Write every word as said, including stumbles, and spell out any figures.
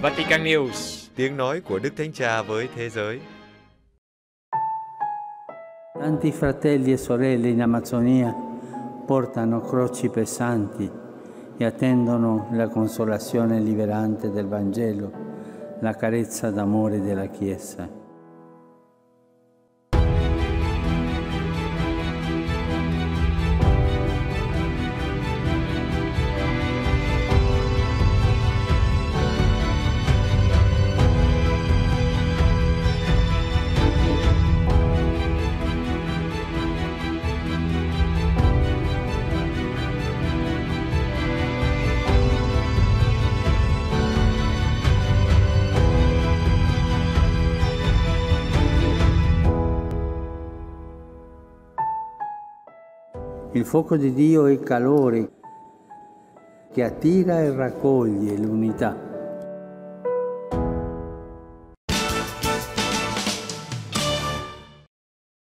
Vatican News, tiếng nói của Đức Thánh Cha với thế giới. Tanti fratelli e sorelle in Amazzonia portano croci pesanti e attendono la consolazione liberante del Vangelo, la carezza d'amore della Chiesa. Il fuoco di Dio è calore che attira e raccoglie l'unità.